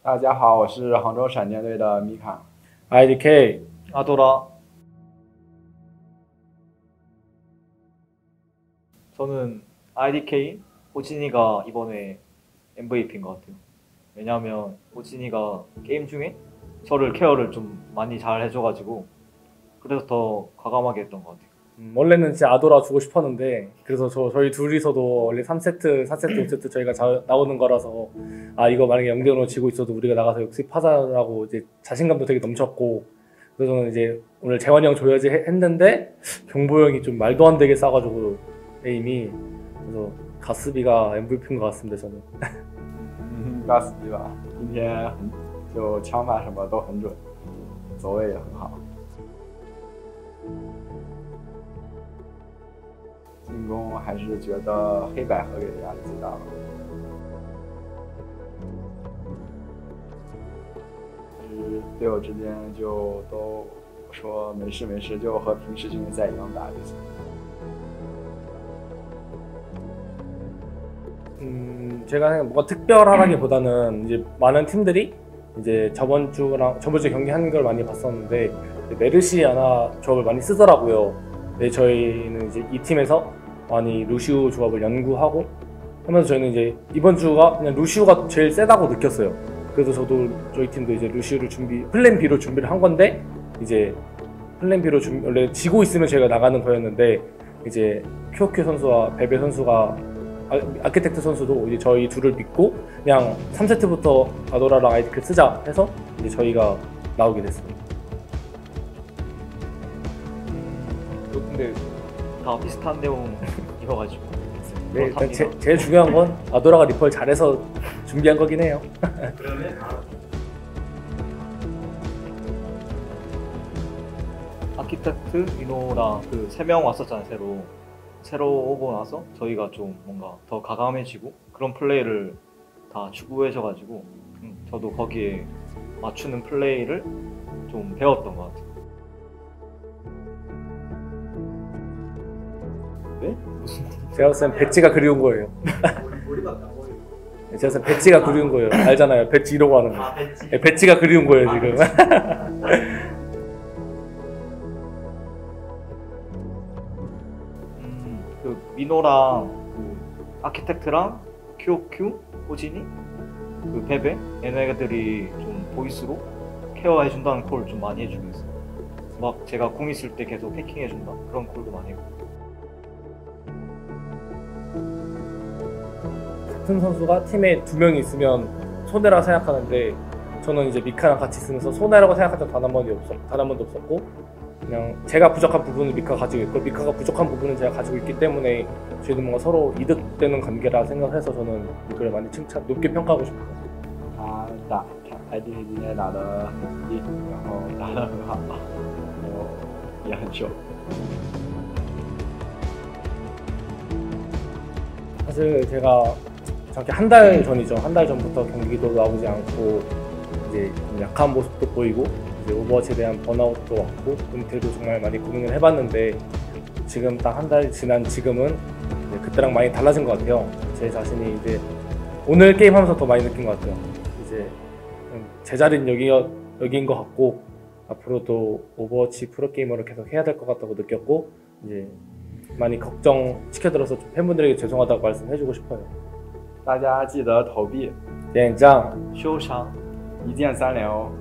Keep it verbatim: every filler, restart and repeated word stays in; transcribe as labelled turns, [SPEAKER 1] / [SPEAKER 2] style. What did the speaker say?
[SPEAKER 1] 大家好，我是杭州闪电队的米卡。
[SPEAKER 2] 아이디케이.
[SPEAKER 3] 아도라. 저는 아이디케이 호진이가 이번에 엠브이피인 것 같아요. 왜냐하면 호진이가 게임 중에 저를 케어를 좀 많이 잘 해줘가지고 그래서 더 과감하게 했던 것 같아요.
[SPEAKER 2] 음, 원래는 진짜 아도라 주고 싶었는데 그래서 저, 저희 둘이서도 원래 삼 세트, 사 세트, 오 세트 저희가 자, 나오는 거라서 아 이거 만약에 영 대 영으로 지고 있어도 우리가 나가서 역습하자라고 이제 자신감도 되게 넘쳤고, 그래서 저는 이제 오늘 재환이 형 줘야지 했는데 경보 형이 좀 말도 안 되게 싸가지고 에임이, 그래서 가스비가 엠브이피인 것 같습니다 저는.
[SPEAKER 1] 告诉你吧，今天很就枪法什么都很准，走位也很好，进攻还是觉得黑百合给的压力最大了。就是队友之间就都说没事没事，就和平时训练赛一样打就行。
[SPEAKER 2] 음, 제가 생각 뭐가 특별하다기보다는 이제 많은 팀들이 이제 저번 주랑 저번 주 경기 하는 걸 많이 봤었는데 메르시아나 조합을 많이 쓰더라고요. 네, 저희는 이제 이 팀에서 많이 루시우 조합을 연구하고 하면서 저희는 이제 이번 주가 그냥 루시우가 제일 세다고 느꼈어요. 그래서 저도 저희 팀도 이제 루시우를 준비 플랜 B로 준비를 한 건데, 이제 플랜 B로 준비, 원래 지고 있으면 저희가 나가는 거였는데 이제 큐오큐 선수와 베베 선수가 아, 아키텍트 선수도 이제 저희 둘을 믿고 그냥 삼 세트부터 아도라랑 아이디케이 쓰자 해서 이제 저희가 나오게 됐습니다.
[SPEAKER 3] 근데 다 비슷한 내용이어가지고
[SPEAKER 2] 네, 일단 제, 제일 중요한 건 아도라가 리펄 잘해서 준비한 거긴 해요.
[SPEAKER 3] 그러면 아키텍트, 민호랑 그 세 명 왔었잖아요. 새로 새로 오고 나서 저희가 좀 뭔가 더 과감해지고 그런 플레이를 다 추구해줘가지고 음, 저도 거기에 맞추는 플레이를 좀 배웠던 것 같아요. 네? 무슨
[SPEAKER 2] 제가 봤을 땐 배지가 그리운 거예요. 제가 봤을 땐 배지가 그리운 거예요. 알잖아요. 배지 이러고 하는 거.
[SPEAKER 3] 아, 배지.
[SPEAKER 2] 네, 배지가 그리운 거예요 지금.
[SPEAKER 3] 음, 그 민호랑 그 아키텍트랑 큐오큐, 호진이, 그 베베 얘네들이 좀 보이스로 케어해준다는 콜 좀 많이 해주고 있어요. 막 제가 공 있을 때 계속 해킹해준다 그런 콜도 많이 했고.
[SPEAKER 2] 같은 선수가 팀에 두 명이 있으면 손해라 생각하는데 저는 이제 미카랑 같이 있으면서 손해라고 생각한 적 단 한 번도 없었, 단 한 번도 없었고, 그냥 제가 부족한 부분을 미카가 가지고 있고 미카가 부족한 부분은 제가 가지고 있기 때문에 저희도 뭔가 서로 이득되는 관계라 생각해서 저는 이걸 많이 칭찬 높게 평가하고 싶어요.
[SPEAKER 1] 他打他 I D 今天打得很低，然后打得很好，然后也很秀。
[SPEAKER 2] 사실 제가 정확히 한 달 전이죠. 한 달 전부터 경기도 나오지 않고 이제 좀 약한 모습도 보이고 이제 오버워치에 대한 번아웃도 왔고 은퇴도 정말 많이 고민을 해봤는데 지금 딱 한 달 지난 지금은 이제 그때랑 많이 달라진 것 같아요. 제 자신이 이제 오늘 게임하면서 더 많이 느낀 것 같아요. 이제 제 자리는 여기, 여기인 것 같고 앞으로도 오버워치 프로게이머를 계속 해야 될 것 같다고 느꼈고, 이제 많이 걱정시켜드려서 좀 팬분들에게 죄송하다고 말씀해주고 싶어요.
[SPEAKER 1] 大家记得投币，
[SPEAKER 2] 点赞。
[SPEAKER 3] 修长
[SPEAKER 1] 一键三连哦。